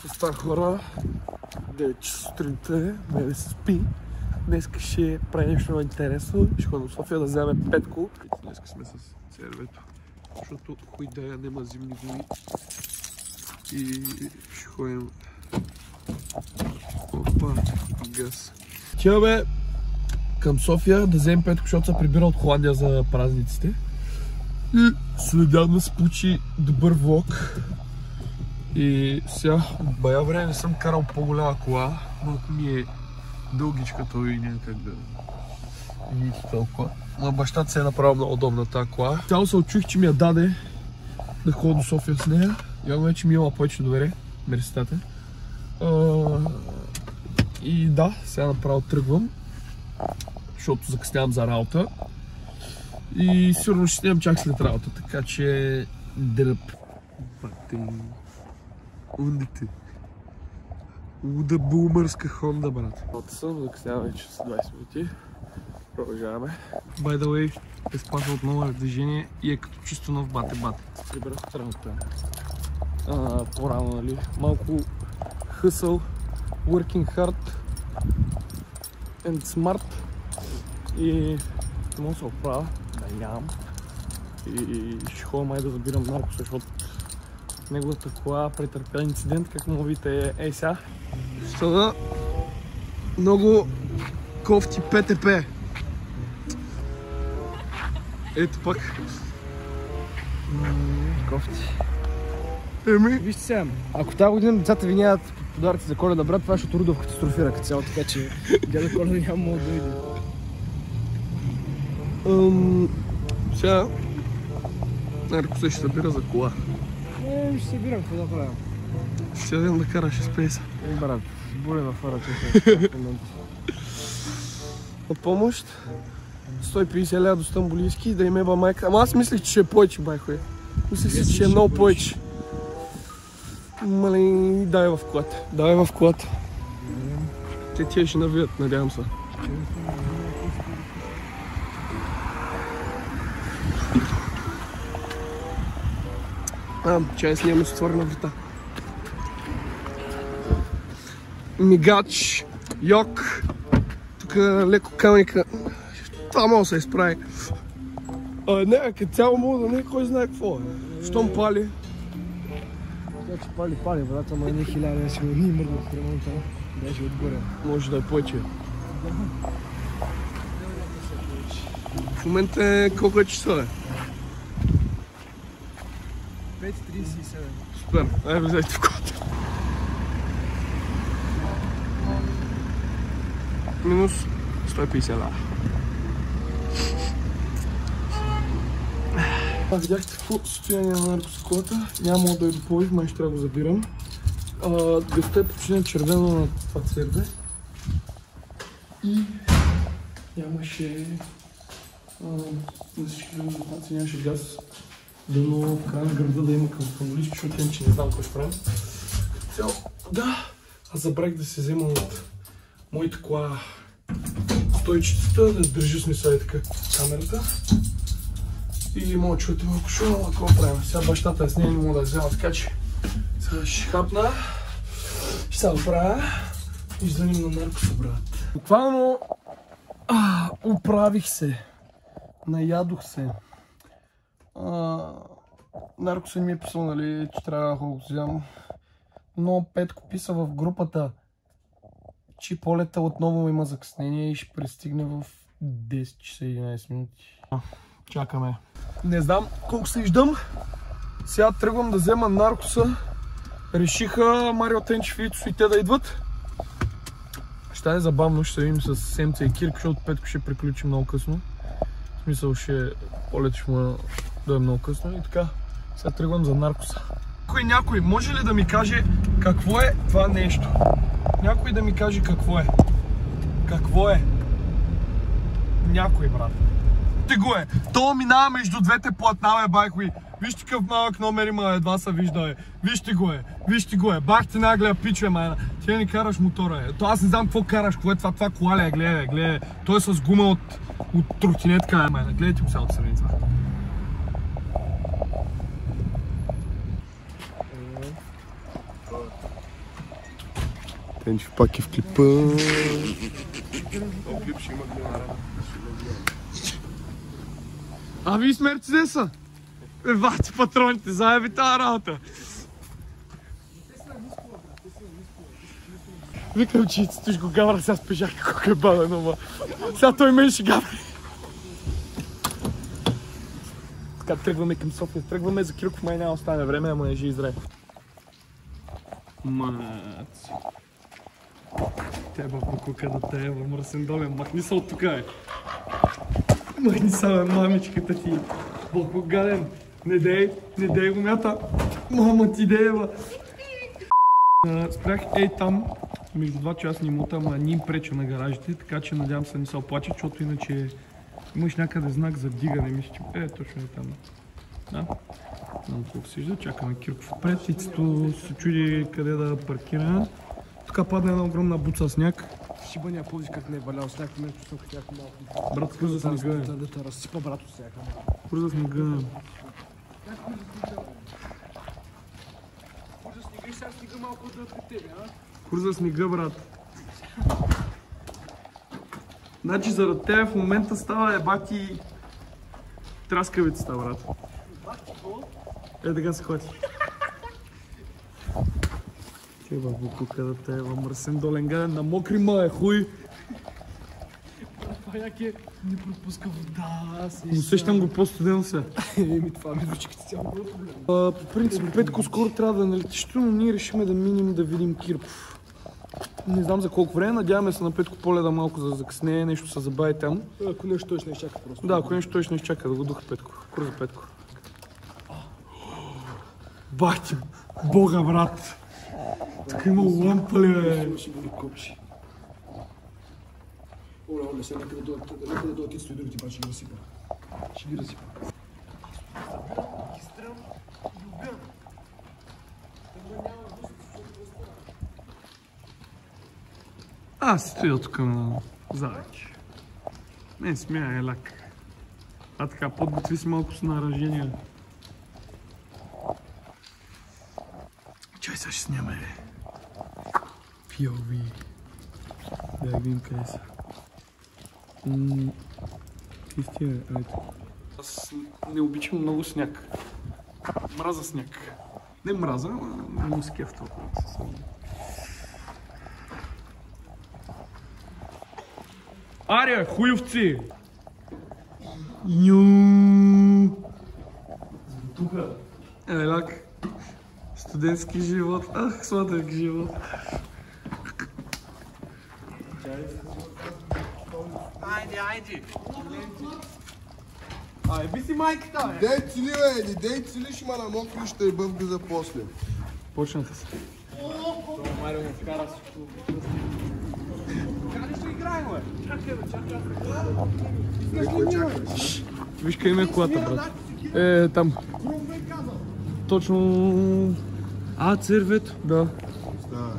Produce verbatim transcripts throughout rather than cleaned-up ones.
Оста хора, девет часа сутринта е, не да се спи. Днес ще прави нещо много интересно. Ще ходим в София да вземем Петко. Днес сме с сервето, защото хуйдая нема зимни дни. И ще ходим... Опа, газ. Тиваме към София да вземем Петко, защото се прибира от Холандия за празниците. И се надявам да се получи добър влог. И сега, бая време не съм карал по-голяма кола, малко ми е дългичката и някак да видите толкова. Но бащата се е направил много удобна тази кола. Цяло се отчуих, че ми я даде да ходя до София с нея. Явно вече ми има повече доверие, мерситате. И да, сега направо тръгвам, защото закъснявам за работа. И сигурно ще снимам чак след работа, така че дръп. Ундите. Луда бумърска Хонда, брат. Работа съм, закъснявам вече с двайсет минути. Продължаваме. By the way, безплатно отново е движение и е като чисто нов бате-бате. Се прибрах от работа. По-рано, нали? Малко хъсъл, working hard and smart. И не мога да се оправя, да ям. И ще ходя май да забирам наркоса, защото неговата кола претърпя инцидент, как му видите, ей сега. Стана много кофти ПТП. Ето пак. Кофти. Еми? Вижте сега, ако тази година децата ви нямат подаръци за Коледа, брат, това ще Рудов катастрофира като цяло, така че дядо Коледа няма мога да иде. Сега наркоса ще събира за кола. Е, ще събирам, какво да правя? Ще седем да караш с пейса. Е, брат, боле на фара, че от помощ сто и петдесет лева до Стамбулийски да им еба майка. Ама аз мислих, че ще е повече, байхуе. Мислих си, че е много повече. Мали, дай в колата. Дай в колата. Те тия ще навият, надявам се. А, чай снимаме с отворена врата. Мигач, йок, тук леко камъника. Това мога да се изправи. А, не, като цяло мога да не, кой знае какво е. Щом пали. Тя че пали, пали, брат, ама не хиляда, си го ни мърдна в ремонта. Даже отгоре. Може да е повече. В момента е колко е часа, бе? пет трийсет и седем. Супер, айде влезайте в колата. Минус сто и петдесет лева. Видяхте какво състояние на наркоса колата. Няма да я дополих, май ще трябва да го забирам. Гъста е починен червено на това цверде. И нямаше... На всички други знаци нямаше газ. Дано в края на града да има към Стамбулийски, защото иначе не знам какво ще правим. Цяло, да, аз забравих да се взема от моята кола стойчицата, да държи смисъл и така камерата. И мога да чуете малко шума, но какво правим? Сега бащата е с нея, не мога да я взема, така че сега ще хапна, ще се оправя и звъним на наркоса, брат. Буквално оправих се, наядох се. Наркоса не ми е писал, нали, че трябва да го вземам. Но Петко писа в групата, че полета отново има закъснение и ще пристигне в десет часа и единайсет минути. Чакаме. Не знам колко се иждам. Сега тръгвам да взема наркоса. Решиха Марио Тенчев и Ицо и те да идват. Ще е забавно, ще се видим с Семца и Кирк, защото Петко ще приключи много късно. В смисъл ще полет ще му да е много късно и така. Сега тръгвам за наркоса. Някой, някой, може ли да ми каже какво е това нещо? Някой да ми каже какво е. Какво е? Някой, брат. Ти го е. То минава между двете платна, бе, байхуи. Вижте какъв малък номер има, едва се вижда, бе. Вижте го е. Вижте го е. Бах ти нагледа пиче, майна. Ти не караш мотора, е. То аз не знам какво караш, какво е това, това кола ли е, гледай, гледай. Той е с гума от, от тротинетка, е, майна. Гледайте го сега от страни това. Тенчев пак е в клипа. А ви с Мерцедеса? Е, вати патроните, заеби тази работа. Викам, че стоиш го гавра, сега спежах колко е бавен, ама сега той мен ще гаври. Така тръгваме към София, тръгваме за Кирков, май няма остане време, ама не жи издрай. Маци. Теба покука да теба, мръсен долен, махни се от тука е. Махни се, бе, мамичката ти. Бог гаден, не дей, не дей го мята. Мама ти деева. Спрях ей там, между два частни имота, ама не им преча на гаражите, така че надявам се не се оплачат, защото иначе имаш някъде знак за вдигане, мисля, че е точно е там. Да. Знам колко се вижда, чакаме Кирков пред, Ицето се чуди къде да паркира. Тук падна една огромна буца сняг. Шибания Пловдив как не е валял сняг, мен чувствам като някакво малко. Брат, курза снега е. Да те разсипа брато сняг. Курза снега е. Курза снега и сега снега малко да от тебе, а? Курза снега, брат. Значи зарад тебе в момента става ебати траскавицата, брат. Е, така се ходи. Теба букука да теба, мръсен долен гаден, на мокри ма е хуй. Това як е, не пропуска вода, си. Усещам го по-студено се. Еми това ми звучи като цяло проблем. По принцип, Петко скоро трябва да налетиш, но ние решиме да минем да видим Кирков. Не знам за колко време, надяваме се на Петко Поледа малко за закъснее, нещо се забави там. Ако нещо той ще не изчака просто. Да, ако нещо той ще не изчака, да го духа Петко. Курза Петко. Бах ти, бога, брат! Тук има лампа ли, бе? Ще бъде копчи. Оле, оле, сега нека да дойдат Ицето и другите брат, ще ги разсипа. Ще ги разсипа. Аз стоя тук на завеки. Не смяй, е лак. А така, подготви си малко с наражения. Чай сега ще сняме. пи о ви. Да видим къде са. Чисти е, айде. Аз не обичам много сняг. Мраза сняг. Не мраза, но не му се кеф толкова. Ария, хуйовци! Ню. Тука. Елак. Студентски живот. Ах, сладък живот. Айде, айде! Ай, би си майката, бе! Дей цили, бе! Дей цили, ще ма намокри, ще е бъвга за после. Почнаха се. Марио му вкара всичко. Къде ще играем, бе? Чакай, бе, чакай. Какво чакай? Виж къде има колата, брат. Е, там. Точно... А, цервето? Да. Да.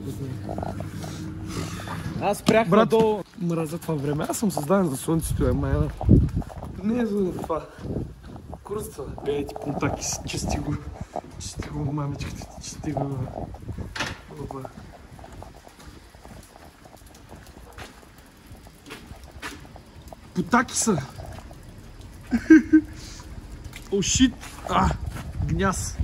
Аз спрях Брат, надолу. мразя това време. Аз съм създаден за слънцето, е майна. Не е за това. Курсца. Бей ти понтаки си, чисти го. Чисти го, мамичката ти, чисти го. Опа. Потаки са. О, шит. А, гняз.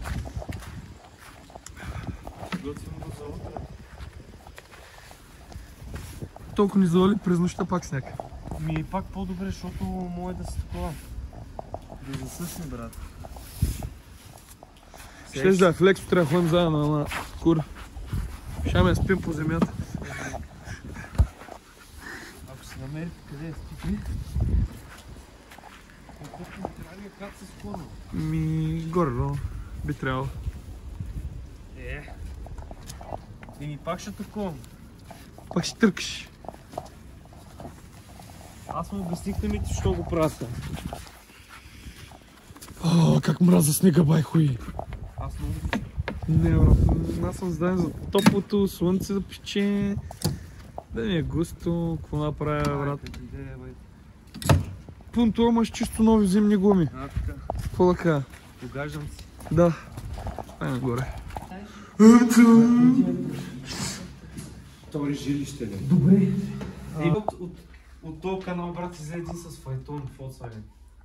Толкова ни завали през нощта пак сняг. Ми е пак по-добре, защото може да се такова. Да засъсне, брат. Щеш да е в лексо, трябва да ходим заедно, ама кур. Ще ме спим по земята. Ако се намери къде е спи? Колко трябва ли как се склонва? Ми, горе, но би трябвало. Е. И ми пак ще такова. Пак ще търкаш. Аз му обяснихте ми, що го праска. О, как мраза снега, бай хуй. Аз много... Не, брат, аз съм зададен за топлото, слънце да пече. Да ми е густо, какво направя, брат. Пунто, имаш чисто нови зимни гуми. А, така. Какво да кажа? Погаждам си. Да. Ай нагоре. втори жилище ли? Добре. Е, от, от, от този канал, брат, излезе един с файтон, Volkswagen.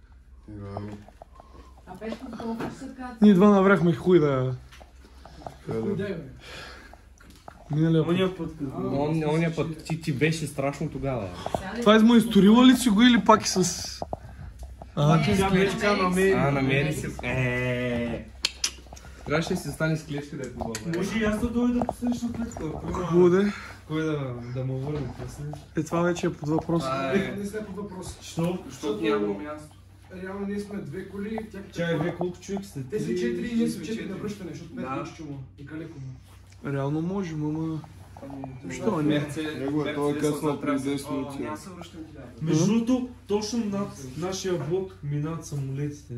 А Петко, колко ще се казва? Ние два навряхме хуй да... Хуй дай, бе. Миналия път. Ония път, он, ония път ти, ти беше страшно тогава. Това измо изторила ли си го или пак и с... А, Тя беше така намери. А, намери се. Еее. Трябваше да си остане с клечка да е по-добре. Може и аз да дойда да посрещна Петко. хубаво де. Кой да, да му върне после? Е, това вече е под въпрос. Е, не сме под въпрос. Що? Защото няма място. Реално ние сме две коли, тя Чай, вие колко човек сте? те са четири и ние сме четири на връщане, защото Да. Петко ще му и Калеко му. Реално можем, ама... Що не? Мерце, Него е той късно преди десет минути. Няма се връщам ти да. Между другото, точно над нашия блок минават самолетите.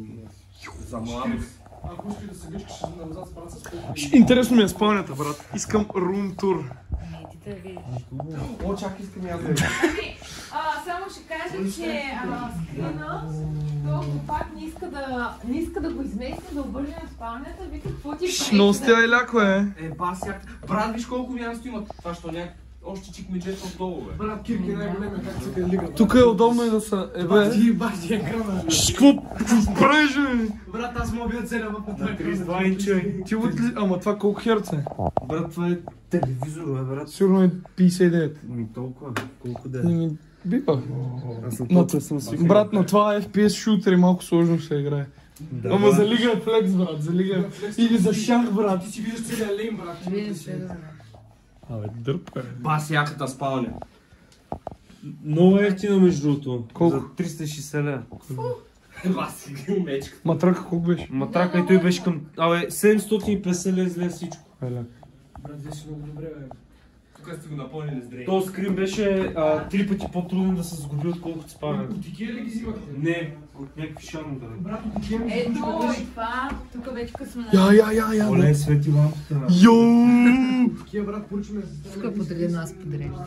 За младост. Ако искаш да се гъчкаш назад с брат с Петко. Интересно ми е спалнята, брат. Искам рум тур. Не, ти да видиш. О, чак искам и аз да я. Ами, а, само ще кажа, че а, скрина, то пак не иска да, не иска да го измести, да обърне на спалнята, вика, какво ти прави? Но сте е ляко, е. Е, бас, як... Брат, виж колко място има. Това що няк... Още чик меджета отдолу, бе. Брат, Кирки е най-големия, как се лига. брат. Тук е удобно и да са... Е, бе. Ти баш ти екрана. Ш, Какво правиш, бе? Брат, аз мога бия целия път на това тридесет и два инча. Ти от ли... Ама това колко херц е? Брат, това е телевизор, бе, брат. Сигурно е петдесет и девет. Ми толкова, колко да е. Ами, бива. Аз съм Но- толкова съм свикнал. Брат, на това Еф Пи Ес шутер и малко сложно се играе. Да, Ама брат. за Лига е флекс, брат, за Лига е... Или за шах, брат. Ти си виждаш целия лейн, брат. ти Вие не се си. да знам. Абе, дърпа е. Бас, яката спалня. Много ефтино, между другото. Колко? За триста и шейсет лева. Бас, мечка. Матрака колко беше? Матрака и той беше към... Абе, седемстотин и петдесет лева излезе всичко. Еля. Брат, вие си много добре, бе. Тук сте го напълнили с дрейн. То скрин беше а, три пъти по-труден да се сгуби, отколкото спаване. От Икея ли ги взимахте? Не, от някакви шарно да не. Брат, от Икея ми Ето взимаш и това, тук вече късно на... Я, я, я, я. Оле, свети лампата. Йоу! Икея, брат, поръчваме за Тук подред нас подрежда.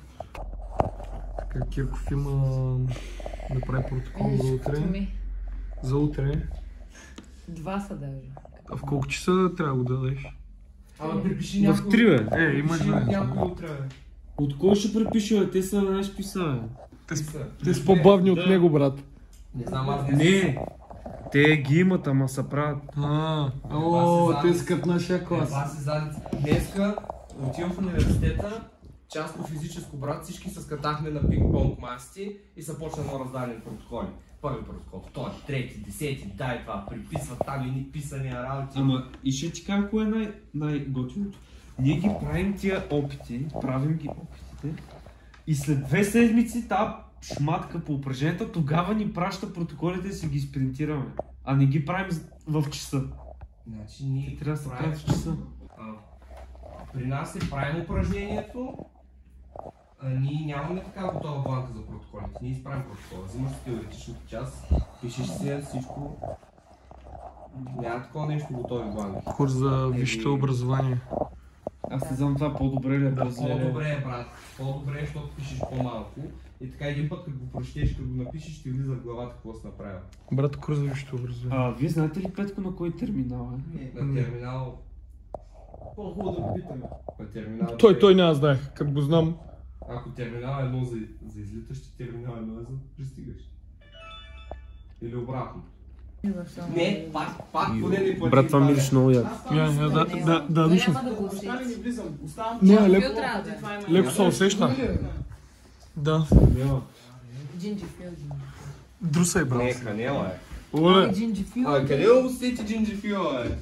Как Кирков има да прави протокол за утре? Ми, За утре. два са даже. А в колко часа трябва да го дадеш? Ама припиши някой. В три, бе. Е, има Припиши време. някой утре, бе. От кой ще препиша, бе? Те са на наш писа, Те, те са по-бавни от Да. него, брат. Не знам, аз бе. Не, те ги имат, ама са правят. А, о, Бас е те задница. скат нашия клас. Това се задница. Днеска отивам в университета, част по физическо, брат, всички се скатахме на пинг-понг масите и са почна едно раздаване на протоколи. Първи протокол, втори, трети, десети, дай това, приписват там едни писания работи. Ама и ще ти кажа кое е най- най-готиното. Ние ги правим тия опити, правим ги опитите и след две седмици тази шматка по упражненията тогава ни праща протоколите и си ги спринтираме. А не ги правим в часа. Значи ние Трябва да се правим- правят в часа. А, при нас е правим упражнението, а, ние нямаме такава готова бланка за протоколите. Ние изправим протокола, взимаш теоретичната част, пишеш си всичко. Няма такова нещо готови бланки. Курс за висшето образование. Аз не знам това по-добре ли е Да, да зле ли е. по-добре е, брат. По-добре е, защото пишеш по-малко. И така един път, като го прочетеш, като го напишеш, ти влиза в главата какво си направил. Брат, курс за висшето образование. А, вие знаете ли, Петко, на кой терминал е? На терминал... По-хубаво да го питаме. На терминал... Той, той не аз знаех, като го знам. Ако терминал е едно за, за излитащи, терминал е едно за пристигащи. Или обратно. Не, пак, пак поне не плати. Брат, това мириш много яко. Я, я, да, да, да, дишам. Няма да го Остани не усети. влизам. Оставам. Не, Фил леко, трябва да е. леко се усеща. Да. Джинджифил. Друса е, Не, брат. канела е. Оле, Джинджифил. А, къде го усети джинджифила, е?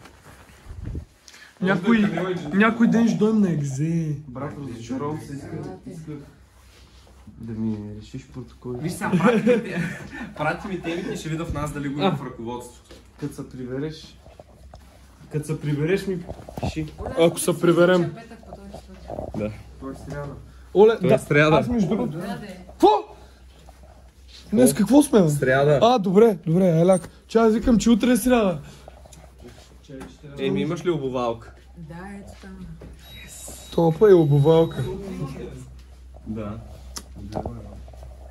някой, някой ден ще дойдем на екзе. Брат, разочаровам се, искам да ми решиш протоколи. Виж сега, прати ми, те- прати ми темите и ще видя в нас дали го има в ръководството. Като се прибереш, като се прибереш ми пиши. Ако се приберем. Петък по този случай. Това е сряда. Оле, да, сряда. аз между другото. Да, да е. Какво? Днес какво сме? бе? Сряда. А, добре, добре, еляк. Че аз викам, че утре е сряда. Еми, имаш ли обувалка? Да, ето там. Топа е обувалка. Да.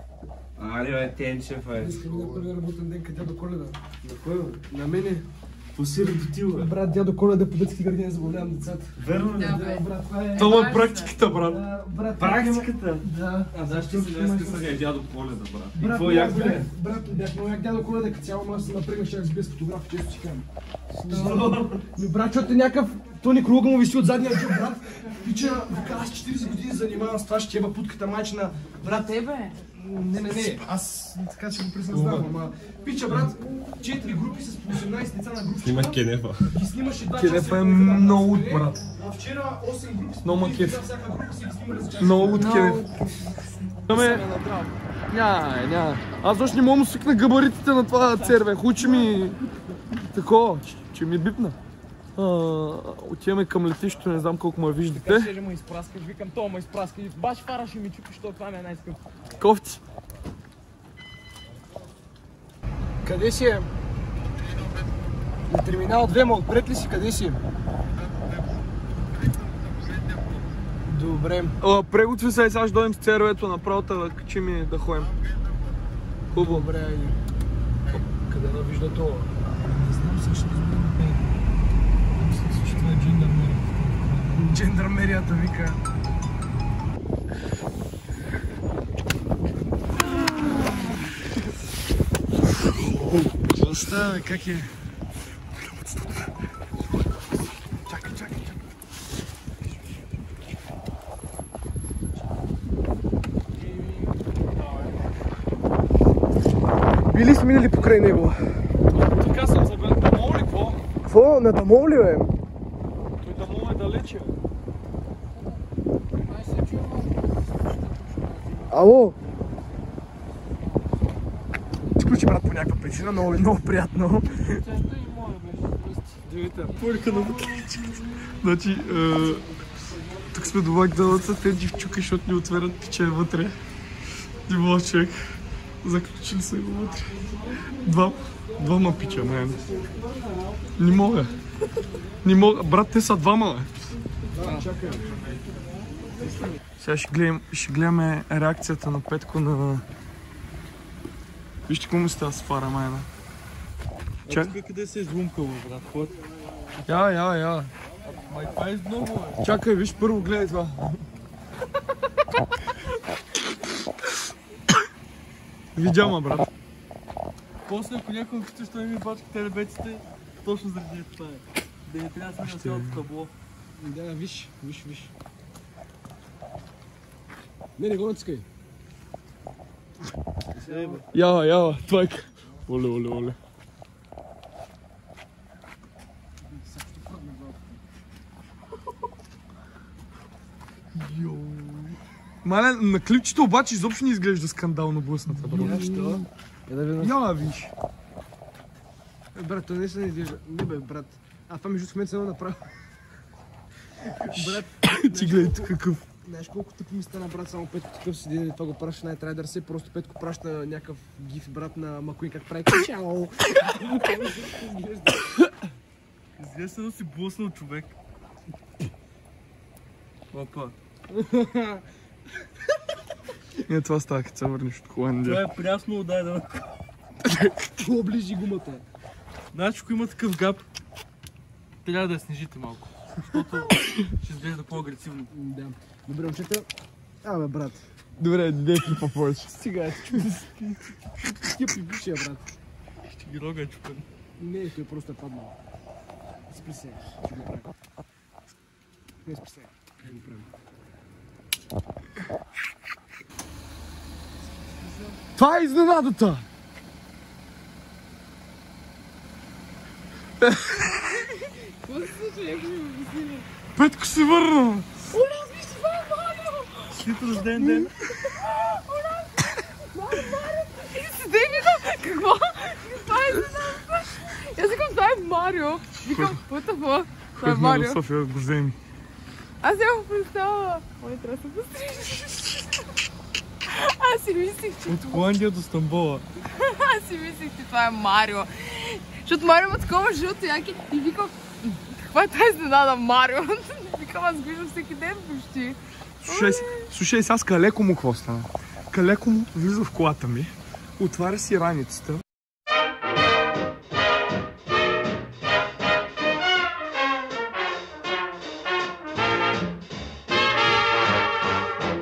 Аре, бе, Тенчев, е. Искам да първи работен ден, къде до Коледа. На кой? На мене. То си работила. Брат, дядо Коледа по детски градини забавлявам децата. Верно ли? Да, бе. брат, това е... Това е практиката, брат. Да, брат, Практиката? Да. А защо си днеска сега е дядо Коледа, брат? И Брат, какво як брат, бе? брат, бях много як дядо Коледа, като цяло аз се напрегнах, ще без фотограф, често си казвам. Ми брат, защото е някакъв Тони Круга му виси от задния джоб, брат. Пича, вика, аз четирийсет години занимавам с това, ще еба путката майчина. Брат, Тебе? не, не, не, аз така ще го присъзнавам, ама... Пича, брат, четири групи с по осемнайсет деца на групи. Снимах Кенефа. Ги снимаше два Кенефа часа. е много от, брат. А вчера осем групи с по Много тридесет макет. деца, всяка група си ги снимали за час. Много от Кенеф. Ама... Няма, няма. Аз още не мога да му свикна габаритите на това церве. Хучи ми... Такова, че- че ми бипна. А, отиваме към летището, не знам колко ме виждате. Така ще му изпраскаш, викам, то му изпраскаш. Баш фара ще ми чупи, защото това ми е най-скъпо. Кофти. Къде си е? На терминал две, ма отпред ли си? Къде си? Добре. А, приготви се, сега ще дойдем с цервето направо да качим и да ходим. Хубаво. Добре, айде. Къде да вижда това? Не знам, сега ще разберем. Мисля, че това е джендармерията. Джендармерията вика. Какво става, как е? Чакай, чакай, чакай. Били сме минали покрай него. Така съм забрал. Дамол ли какво? Какво? На Дамол ли, бе? Той Дамол е далече. Ало? Изключи, брат, по някаква причина, много, много приятно. Дивите, пулька на бутиличката. Значи, е, тук сме до Макдоналдса, те дживчука, защото ни отварят пиче вътре. Не мога човек. Заключили са го вътре. Два, двама пича, мен. Не мога. Не мога. Брат, те са двама, бе. Сега ще, гледам, ще гледаме реакцията на Петко на... Вижте какво ми става с фара, майна. Чак... Къде се е излумкало, брат? Ход. Я, я, я. Май, това е много, бе. Чакай, виж първо, гледай това. Видя ма, брат. После ако някой пита, що ми бачка телебеците, точно заради това е. Да не трябва да сме на цялото табло. Да, виж, виж, виж. Не, не го натискай. Я, я, това е... Оле, оле, оле. Мале, на клипчето обаче изобщо не изглежда скандално блъсната, брат. Защо? Я да видим. Я, виж. Е, брат, той не се не изглежда. Не бе, брат. А това между сметца едно направо. Брат, Ти гледай тук какъв. знаеш колко тъпо ми стана, брат, само Петко такъв седи, и това го праща на Night Riders, просто Петко праща някакъв гиф, брат, на Макуин, как прави чао. Изглежда се да си блъснал човек. Опа. Не, това става, като се върнеш от Холандия. Това е прясно, дай да... Оближи гумата. Значи, ако има такъв гап, трябва да я снижите малко. Защото ще изглежда по-агресивно. Да. Добре, момчета. Абе, брат. Добре, дай клипа повече. Стига, е, скип и бушия, брат. Ще ги рога е чупен. Не, той просто е паднал. Спри се, ще го правим. Не, спри се, ще го правим. Това е изненадата! Какво се случва? Някой ми обясни. Петко се върна! Оле, виж, това е Марио! След рожден ден. И седи и викам, какво? Това е изненадата. Аз викам, това е Марио. Викам, what the fuck? Това е Ходихме Марио. до София да го вземи. Аз нямах представа. Оле, трябва да се пострижиш. Аз си мислих, че... От Холандия до Стамбола. Аз си мислих, че това е Марио. Защото Марио има такова жълто яки и викам, каква е тази изненада, Марио? Викам, аз го виждам всеки ден почти. Слушай, слушай, сега с калеко му какво стана? Калеко му влиза в колата ми, отваря си раницата